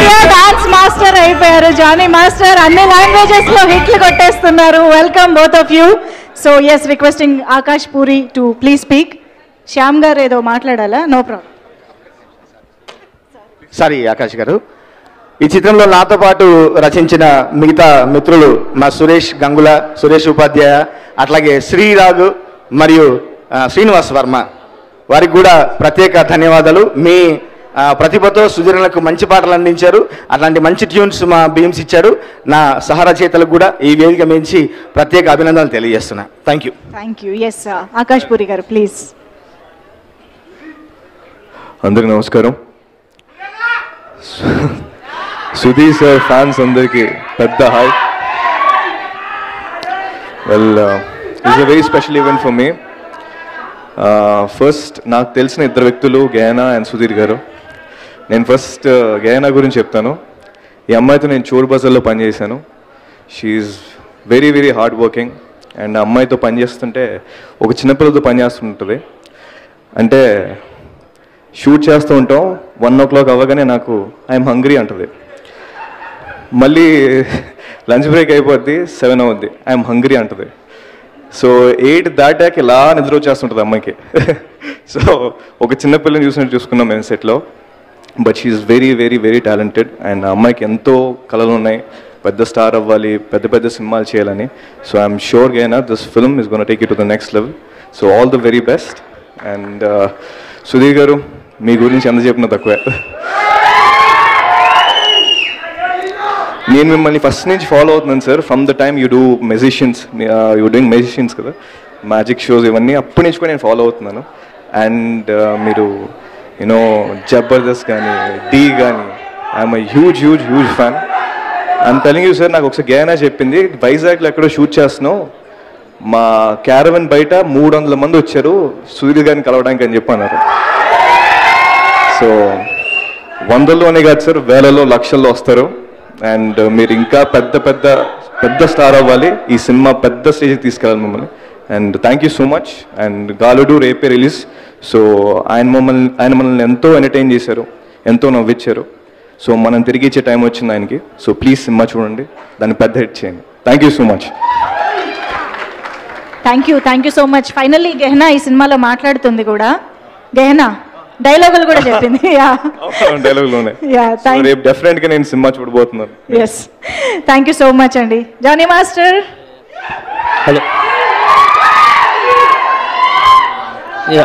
India dance master అయిపోయారు Jani master. అన్ని languages లో హిట్లు కొట్టేస్తున్నారు. Welcome both of you. So yes, requesting Akash Puri to please speak. Shyam గారు ఏదో మాట్లాడాలా? No problem. సారీ ఆకాష్ గారు, ఈ చిత్రంలో నాతో పాటు రచించిన మిగతా మిత్రులు మా సురేష్ గంగుల, సురేష్ ఉపాధ్యాయ, అట్లాగే శ్రీరాఘు మరియు శ్రీనివాస్ వర్మ, వారికి కూడా ప్రత్యేక ధన్యవాదాలు. మీ ప్రతిభతో సుధీరణకు మంచి పాటలు అందించారు. అట్లాంటి మంచి ట్యూన్స్ మా బీమ్స్ ఇచ్చారు. నా సహరచయితలకు కూడా ఈ వేదిక మించి ప్రత్యేక అభినందనలు తెలియజేస్తున్నా. Thank you. Thank you. Yes Akash Puri గారు ప్లీజ్. అందరికి నమస్కారం. సుధీర్ సార్ ఫ్యాన్స్ అందరికి పెద్ద hi. Well, it's a very special event for me. First నాకు తెలిసిన ఇద్దరు వ్యక్తులు గయానా అండ్ సుధీర్ గారు. నేను ఫస్ట్ గయానా గురించి చెప్తాను. ఈ అమ్మాయితో నేను చోర్ బజార్లో పనిచేశాను. She's very very hard working. And అమ్మాయితో పనిచేస్తుంటే ఒక చిన్నపిల్లలతో పనిచేస్తుంటుంది. అంటే షూట్ చేస్తూ ఉంటాం, 1 o'clock అవ్వగానే నాకు ఐఎమ్ హంగ్రీ అంటుంది. మళ్ళీ లంచ్ బ్రేక్ అయిపోద్ది, 7 అవుద్ది, ఐఎమ్ హంగ్రీ అంటుంది. సో 8 దాటాక ఇలా నిద్ర వచ్చేస్తుంటుంది అమ్మాయికి. సో ఒక చిన్నపిల్లని చూసినట్టు చూసుకున్నాం మేము సెట్లో. But she's very very very talented. And అమ్మాయికి ఎంతో కళలు ఉన్నాయి, పెద్ద స్టార్ అవ్వాలి, పెద్ద పెద్ద సినిమాలు చేయాలని. So I'm sure Gehna this film is gonna take it to the next level. So all the very best. And Sudheer గారు, మీ గురించి ఎంత చెప్పినా తక్కువే. నేను మిమ్మల్ని ఫస్ట్ నుంచి ఫాలో అవుతున్నాను sir. From the time you do magicians, you doing magicians కదా, మ్యాజిక్ షోస్ ఇవన్నీ అప్పటి నుంచి కూడా నేను ఫాలో అవుతున్నాను. అండ్ మీరు యూనో జబర్దస్త్ కానీ, డీ కానీ, I'm huge huge huge fan. I'm telling you sir, నాకు ఒకసారి గయానా చెప్పింది, వైజాగ్లో ఎక్కడో షూట్ చేస్తున్నావు, మా క్యారవన్ బయట 300 మంది వచ్చారు సుధీర్ గారిని కలవడానికి అని చెప్పన్నారు. సో 100లోనే కాదు సార్, వేలలో లక్షల్లో వస్తారు. అండ్ మీరు ఇంకా పెద్ద పెద్ద పెద్ద స్టార్ అవ్వాలి, ఈ సినిమా పెద్ద స్టేజ్కి తీసుకెళ్ళాలి మిమ్మల్ని. And thank you so much. And Galodu రేపే రిలీజ్. సో ఆయన మనల్ని ఎంతో ఎంటర్టైన్ చేశారు, ఎంతో నవ్వించారు. సో మనం తిరిగి ఇచ్చే టైం వచ్చింది ఆయనకి. సో ప్లీజ్ సినిమా చూడండి, దాన్ని పెద్ద హిట్ చేయండి. Thank you so much. Thank you so much. Finally Gehna ఈ సినిమాలో మాట్లాడుతుంది కూడా. గెహనా డైలాగులు కూడా చెప్పింది. డైలాగులోనే రేపు డెఫినెట్ గా నేను సినిమా చూడబోతున్నాను. Yes, thank you so much అండి. జానీ మాస్టర్. హలో.